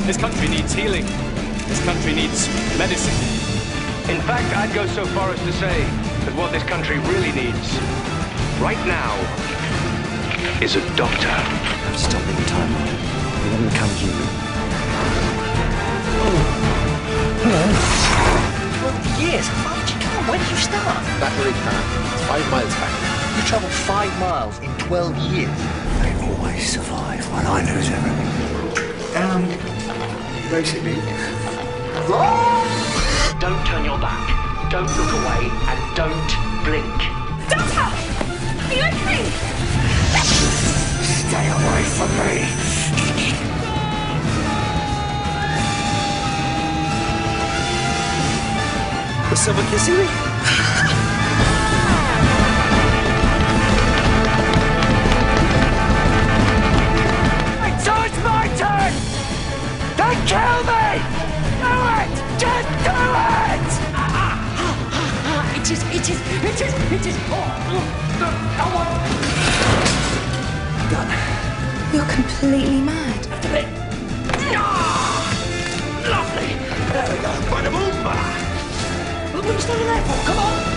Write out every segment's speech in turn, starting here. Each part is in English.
This country needs healing. This country needs medicine. In fact, I'd go so far as to say that what this country really needs, right now, is a doctor. I'm stopping time. You haven't become human. Hello. 12 years? How did you come? When did you start? Battery pack. It's 5 miles back. You travelled 5 miles in 12 years. They always survive when I lose everything. Basically. Don't turn your back, don't look away, and don't blink. Doctor! Are you okay? Stay away from me. Was someone kissing me? So it's my turn! Don't kill me! Do it! Just do it! It is. Done. You're completely mad. Lovely! There we go, bada boom! What are you standing there for? Come on!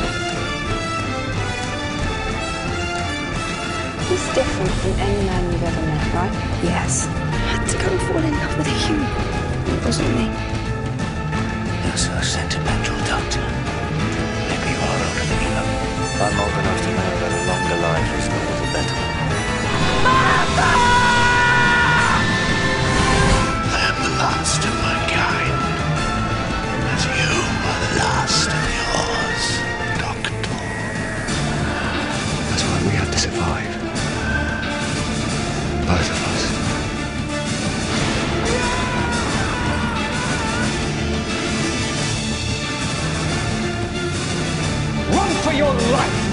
He's different from any man you've ever met, right? Yes. I had to go and fall in love with a human. It wasn't me. You're so sentimental, Doctor. Maybe you are older than you know. I'm old enough to know that a longer life is always a better one. I am the last of my kind. As you are the last of yours, Doctor. That's why we have to survive. Both of us. Run for your life!